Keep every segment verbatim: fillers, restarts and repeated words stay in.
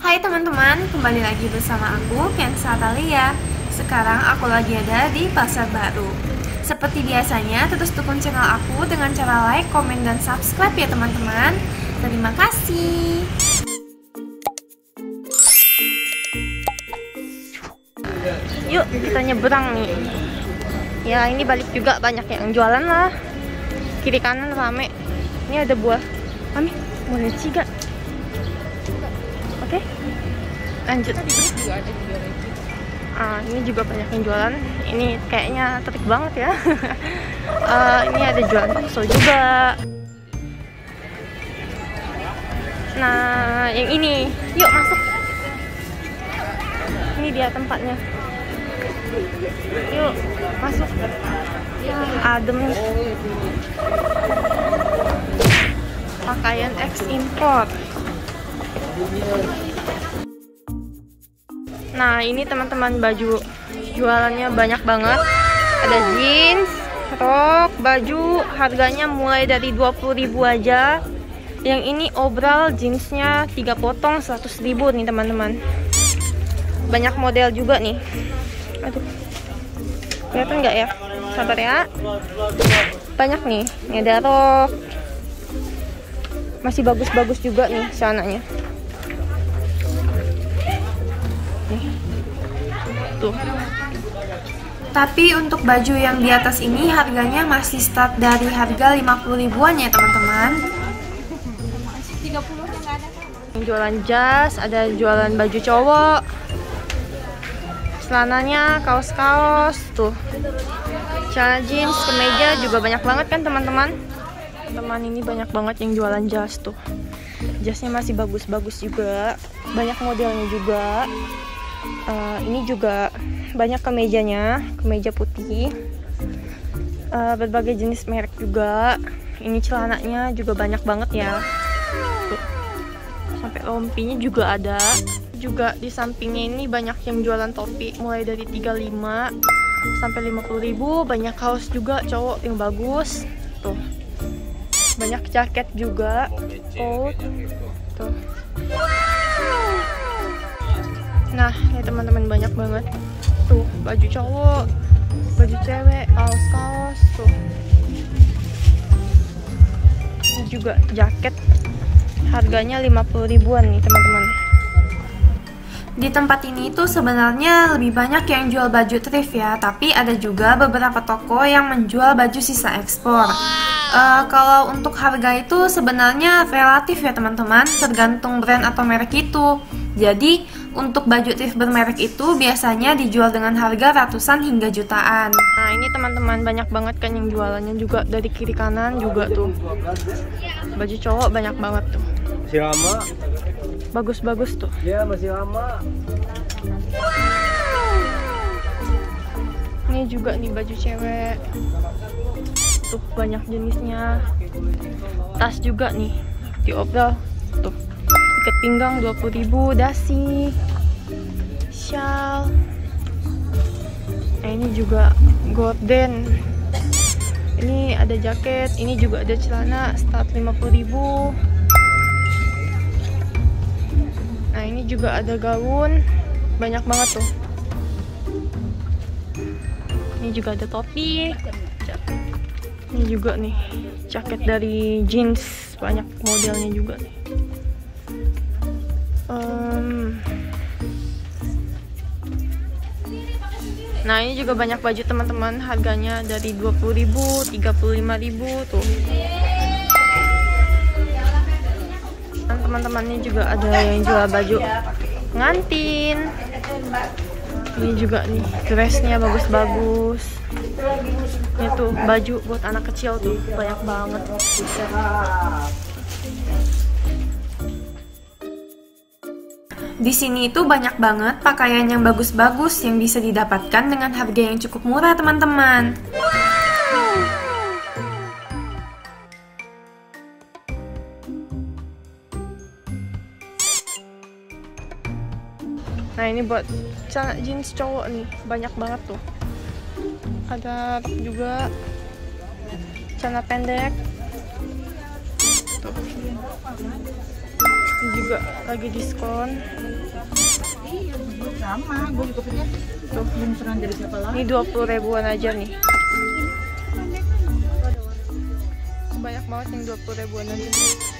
Hai teman-teman, kembali lagi bersama aku, Kensa Talia. Sekarang aku lagi ada di Pasar Baru. Seperti biasanya, terus dukung channel aku dengan cara like, komen, dan subscribe ya teman-teman. Terima kasih. Yuk, kita nyebrang nih. Ya, ini balik juga banyak yang jualan lah. Kiri kanan rame. Ini ada buah. Mami, mau leci gak? Oke, lanjut. Ah, ini juga banyak yang jualan. Ini kayaknya terik banget ya. uh, ini ada jualan bakso juga. Nah, yang ini, yuk masuk. Ini dia tempatnya. Yuk masuk. Adem nih. Pakaian ekspor. Nah, ini teman-teman baju jualannya banyak banget. Ada jeans, rok, baju, harganya mulai dari dua puluh ribu aja. Yang ini overall jeansnya tiga potong seratus ribu nih teman-teman. Banyak model juga nih. Aduh, kelihatan nggak ya? Sabar ya. Banyak nih. Ini ada rok. Masih bagus-bagus juga nih celananya. Nih. Tuh. Tapi untuk baju yang di atas ini harganya masih start dari harga lima puluh ribuan ya teman-teman. tiga puluh enggak ada. Jualan jas, ada jualan baju cowok. Celananya kaos-kaos tuh. Celana jeans, kemeja juga banyak banget kan teman-teman. Teman ini banyak banget yang jualan jas tuh. Jasnya masih bagus-bagus juga. Banyak modelnya juga. Uh, ini juga banyak kemejanya, kemeja putih, uh, berbagai jenis merek juga. Ini celananya juga banyak banget ya. Tuh. Sampai rompinya juga ada. Juga di sampingnya ini banyak yang jualan topi, mulai dari tiga puluh lima sampai lima puluh ribu. Banyak kaos juga cowok yang bagus. Tuh. Banyak jaket juga. Coat. Tuh. Nah, ya teman-teman banyak banget. Tuh, baju cowok, baju cewek, kaos-kaos tuh. Ini juga jaket. Harganya lima puluh ribuan nih, teman-teman. Di tempat ini tuh sebenarnya lebih banyak yang jual baju thrift ya, tapi ada juga beberapa toko yang menjual baju sisa ekspor. Uh, kalau untuk harga itu sebenarnya relatif ya teman-teman, tergantung brand atau merek itu. Jadi untuk baju thrift bermerek itu biasanya dijual dengan harga ratusan hingga jutaan. Nah ini teman-teman banyak banget kan yang jualannya juga dari kiri kanan juga tuh. Baju cowok banyak banget tuh. Masih lama. Bagus-bagus tuh. Ya masih lama. Ini juga nih baju cewek. Tuh banyak jenisnya. Tas juga nih diobrol tuh. Ikat pinggang dua puluh ribu, dasi, shawl. Nah ini juga gorden. Ini ada jaket, ini juga ada celana start lima puluh ribu. Nah ini juga ada gaun, banyak banget tuh. Ini juga ada topi. Ini juga nih jaket dari jeans, banyak modelnya juga nih. Um, nah ini juga banyak baju teman-teman, harganya dari dua puluh ribu, tiga puluh lima ribu tuh. Dan teman-teman ini juga ada yang jual baju ngantin. Ini juga nih dressnya bagus-bagus. Ini tuh baju buat anak kecil tuh banyak banget. Di sini itu banyak banget pakaian yang bagus-bagus yang bisa didapatkan dengan harga yang cukup murah teman-teman. Nah ini buat celana jeans cowok nih, banyak banget tuh. Ada rok juga, celana pendek. Tuh. Ini juga lagi diskon. Iya, sama. Gue juga punya. Tuh, belum pernah dari siapa lagi. Ini dua puluh ribuan aja nih. Banyak banget yang dua puluh ribuan aja.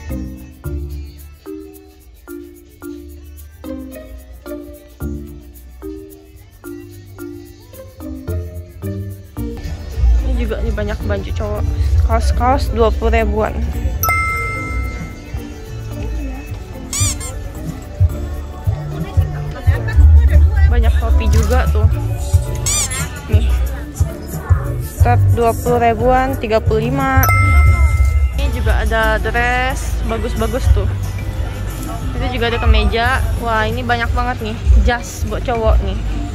Ini juga nih banyak baju cowok. Kaos-kaos dua puluh ribuan. Banyak topi juga tuh. Nih. Top dua puluh ribuan, tiga puluh lima. Ini juga ada dress bagus-bagus tuh. Itu juga ada kemeja. Wah, ini banyak banget nih jas buat cowok nih.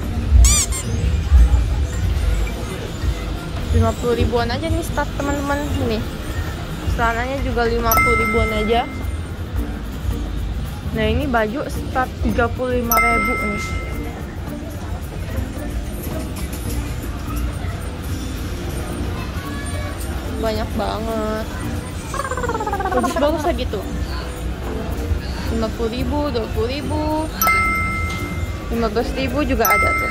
lima puluh ribuan aja nih start teman-teman. Ini celananya juga lima puluh ribuan aja. Nah, ini baju start tiga puluh lima ribu nih. Banyak banget. Bagus-bagus lagi tuh. lima puluh ribu, dua puluh ribu, lima belas ribu juga ada tuh.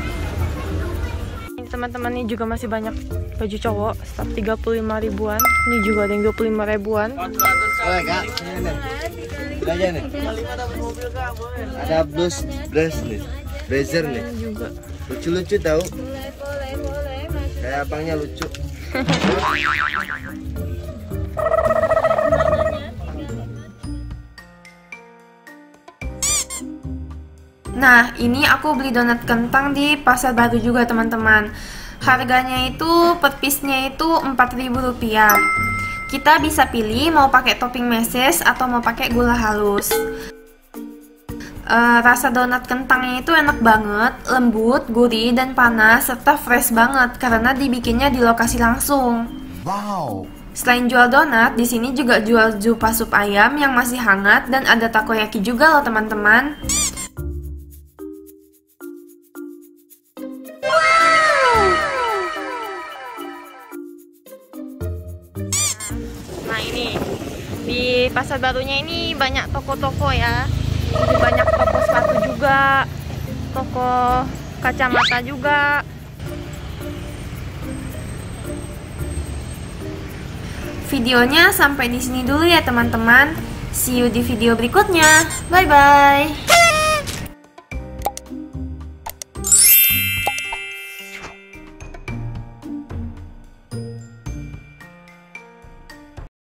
Ini teman-teman, ini juga masih banyak baju cowok start tiga puluh lima ribuan. Ini juga ada yang dua puluh lima ribuan. Boleh kak, ini nih. Ini aja nih. Ada blus, dress nih, blazer nih. Ini juga. Lucu-lucu tahu. Kayak abangnya lucu. Nah, ini aku beli donat kentang di Pasar Baru juga teman-teman. Harganya itu per piece-nya itu empat ribu rupiah. Kita bisa pilih mau pakai topping meses atau mau pakai gula halus. Uh, rasa donat kentangnya itu enak banget, lembut, gurih, dan panas, serta fresh banget karena dibikinnya di lokasi langsung. Wow. Selain jual donat, di sini juga jual zupa sup ayam yang masih hangat dan ada takoyaki juga loh teman-teman. Nah, ini di Pasar Barunya ini banyak toko-toko ya. Banyak toko sepatu juga, toko kacamata juga. Videonya sampai di sini dulu ya teman-teman. See you di video berikutnya. Bye bye.